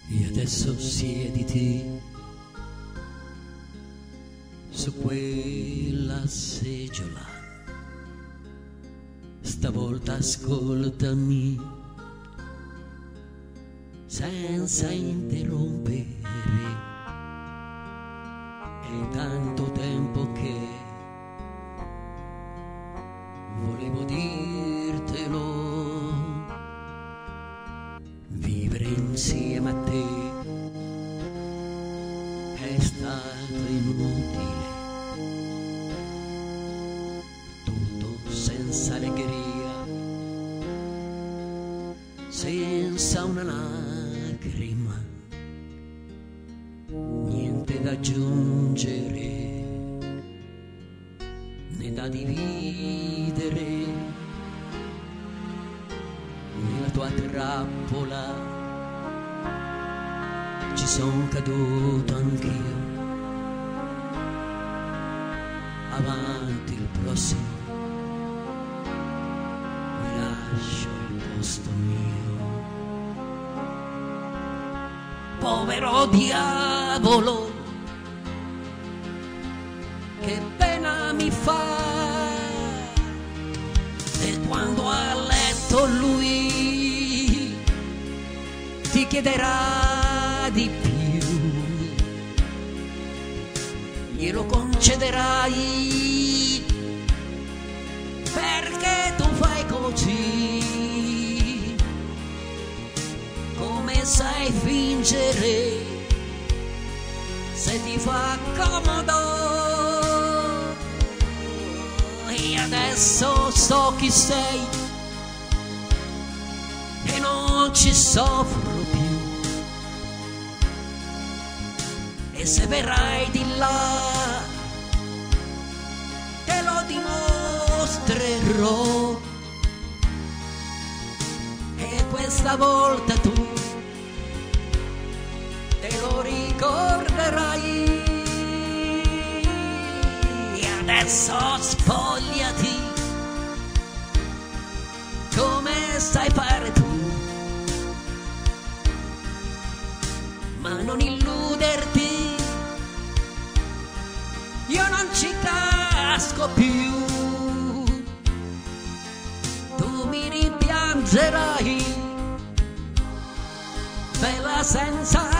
E adesso siediti su quella seggiola, stavolta ascoltami senza interrompere. È tanto tempo che volevo dirtelo. Vivere insieme a te è stato inutile, tutto senza allegria, senza una lacrima, niente da aggiungere né da dividere. Nella tua trappola ci son caduto anch'io. Avanti il prossimo, mi lascio il posto mio. Povero diavolo, che pena mi fa. E quando a letto lui ti chiederà di più, glielo concederai, perché tu fai così, come sai fingere, se ti fa comodo. E adesso so chi sei e non ci soffro più. E se verrai di là te lo dimostrerò. E questa volta tu te lo ricorderai. E adesso spogliati come sai fare tu, ma non illuderti, io non ci casco più. Tu mi rimpiangerai, bella senza